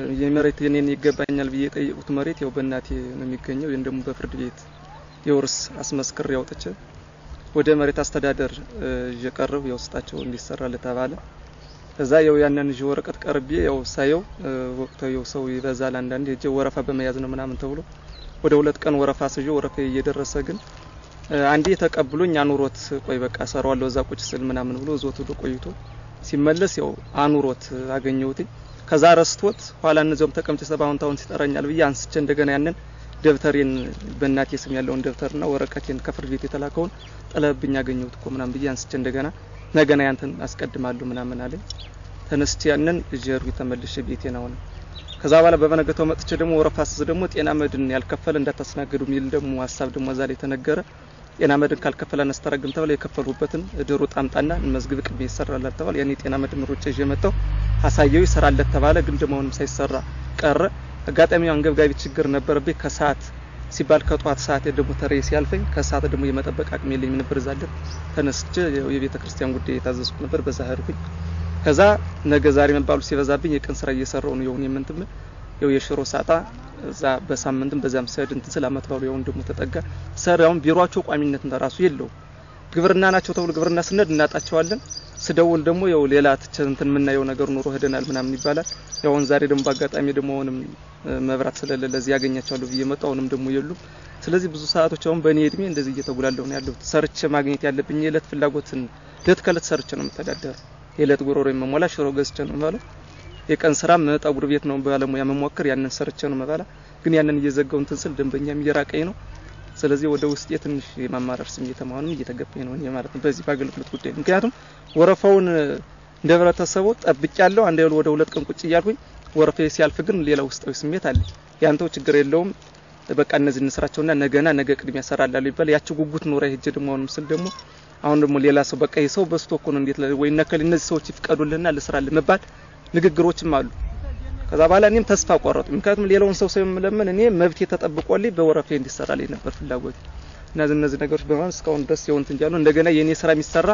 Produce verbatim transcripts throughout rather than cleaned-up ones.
የመሬት የኔን ይገባኛል ብዬ ጠይቁት መሬት ያው በእናቴ ነው የሚገኘው እንደም በፍርድ ቤት የውርስ አስመስክር ያውጥቼ ወደ መሬት አስተዳደር እየቀረው ያውስጣቸው እንዲሰራለ ተባለ ከዛ ያው ያንን ጅ ወረቀት ቀርቤ ያው ሳየው ወቅታው ያው ሰው ይበዛል አንዳንዴ እጄ ወረፋ በመያዝ ነው ምናምን ተብሎ ወደ ሁለት ቀን ወረፋ ስጆ ወረፋ እየደረሰ ግን አንዴ ተቀብሎኝ አኑሮት ቆይ በቃ ሰራዋለሁ እዛ ቁጭ ስል ምናምን ብሎ ዞት ወደ ቆይቶ ሲመለስ ያው አኑሮት አገኘውት ከዛ ረስቶት ኋላ እነዚያም ተቀምጬ ሰባውንታውን ሲጠራኛል ብዬ አንስቼ እንደገና ያንን ደብተሬን በእናቴ ስም ያለውን ደብተርና ወረቀቴን ከፍርድ ቤት የተላከውን ጠለብኝ አገኘውት እኮ ምናምን ብዬ አንስቼ እንደገና ነገና ያንተን አስቀድማለሁ ምናምን አለኝ ተነስቼ ያንን እጀሩ ተመልሼ ቤቴ ነው ከዛ በኋላ በበነገተው መጥቼ ደግሞ ወረፋስ ደግሞ ጤና መድን ያልከፈለ እንዳታስናገዱ ሚል ደግሞ ሐሳብ ደግሞ ዛሬ ተነገረ ጤና መድን ካልከፈለ አስተረግም ተባለ የከፈሉበትን ድሩ ጣምጣና መዝግብ ቅቤ ይሰራል ተባለ ያኔ ጤና መድን ሩጬ የመጣው ሐሳየው ይሰራል ተባለ ግን ደሞንም ሳይሰራ ቀረ አጋጣሚው አንገብጋቢ ችግር ነበርብኝ ከሰዓት ሲባል ከጧት ሰዓት ደግሞ ተሬ ሲያልፈኝ ከሰዓት ደግሞ የመጠበቅ አቅም የለኝም ነበር ዛለት ተነስቼ የቤተ ክርስቲያን ጉዳይ የታዘዝኩ ነበር በዛ ሄድኩኝ ከዛ ነገ ዛሬ መባሉ ሲበዛብኝ የቀን ስራ እየሰራው ነው የሆነ የምንትም ያው የሽሮ ሳጣ እዛ በሳምንትም በዛም ሰድ እንት ስለአመት ባሉ ያው ደግሞ ተጠጋ ሰራውን ቢሮአቸው ቋሚነት እንደራሱ የለው ግብርና ናቸው ተብሎ ግብርና ስነድ እናጣቸዋለን ስደውል ደግሞ ያው ሌላ እንትን ምናየው ነገር ኑሮ ሄደናል ምናምን ይባላል ያው ዛሬ ደግሞ ባጋጣሚ ደግሞ ሆነም መብራት ስለሌለ ለዚህ ያገኛቸዋለሁ በየመጣውንም ደግሞ የሉ ስለዚህ ብዙ ሰዓቶች አሁን በእኔ እድሜ እንደዚህ እየተጉላለሁ ነው ያለው ሰርቼ ማግኘት ያለብኝ የለት ፍላጎትን ለትከለት ሰርቼ ነው መተዳደር የለት ጉሮሮ የመሞላ ሽሮ ገዝቼ ነው ማለት የቀን ስራ መጣጉር ቤት ነው ባለሙያ መሞከር ያንን ሰርቼ ነው መባላ ግን ያንን እየዘጋው እንትን ስል ደንበኛም እየራቀኝ ነው ስለዚህ ወደ ውስጥ የትንሽ የማማረር ስሜት ማሆንም እየተገበየ ነው እኔ ማለት ነው በዚህ ባገልግሎት ጉዳይ ምክንያቱም ወረፋውን እንደብረተሰቡ ጠብቂያለሁ አንዴ ወደ ሁለት ቀን ቁጭ ይያልኩኝ ወረፋዬ ሲያልፍ ግን ሌላ ውስጣዊ ስሜት አለ ያንተው ችግር የለውም በቃ እነዚህ እንስራቸውና ነገና ነገ ቅድሚያ ሰራላሉ ይባል ያቺ ጉጉት ኖር ሄጄ ደግሞ አሁንም ስል ደግሞ አሁን ደግሞ ሌላ ሰው በቃ ይሰው በስቶክ ነው እንዴት ወይ ነከል እነዚህ ሰዎች ይፍቀዱልና ለስራል መባል ንግግሮችም አሉ ከዛ በኋላ እኔም ተስፋ ቆረጥኩ ምክንያቱም ሌላውን ሰው ሰው ለምን እኔ መብት ተጠብቆልኝ በወረፋዬ እንዲሰራልኝ ነበር ፍላጎት እነዚህ እነዚህ ነገሮች በማለት እስካሁን ድረስ የሆንት እንጃሉ እንደገና የኔ ስራ የሚሰራ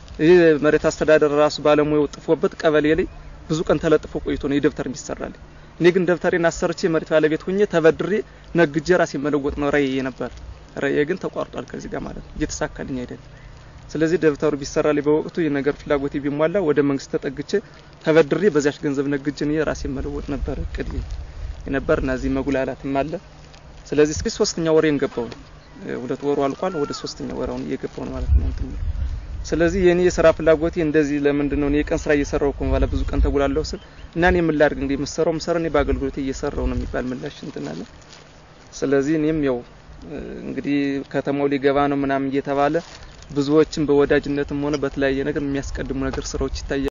መሬት አስተዳደር ራሱ ባለሙያው ጥፎበት ቀበሌ ላይ ብዙ ቀን ተለጥፎ ቆይቶ ነው የደብተር የሚሰራልኝ እኔ ግን ደብተሬን አሰርቼ መሬት ባለቤት ሆኜ ተበድሬ ነግጄ ራሴ መለወጥ ነው ራዬ ነበር ራዬ ግን ተቋርጧል ከዚህ ጋር ማለት እየተሳካልኝ አይደል ስለዚህ ደብተሩ ቢሰራልኝ በወቅቱ የነገር ፍላጎቴ ቢሟላ ወደ መንግስት ተጠግቼ ተበድሬ በዛሽ ገንዘብ ነግጄ ነው ራሴ መለወጥ ነበር እቅዴ የነበርና እዚህ መጉላላትም አለ ስለዚህ እስኪ ሶስተኛ ወሬን ገባው ሁለት ወሩ አልቋል ወደ ሶስተኛ ወራውን እየገባው ነው ማለት ነው እንትን ስለዚህ የኔ የሥራ ፍላጎቴ እንደዚህ ለምንድን ነው እኔ የቀን ስራ እየሰራው ኮን ባለ ብዙ ቀን ተጉላለሁ ስል እና እኔ ምን ላድርግ እንዴ መስራው መስራኔ ባገልግሎቴ እየሰራው ነው የሚባል ምላሽ እንትናለ ስለዚህ እኔም ያው እንግዲህ ከተማው ሊገባ ነው ምናምን እየተባለ ብዙዎችን በወዳጅነትም ሆነ በተለያየ ነገር የሚያስቀድሙ ነገር ስራዎች ይታያል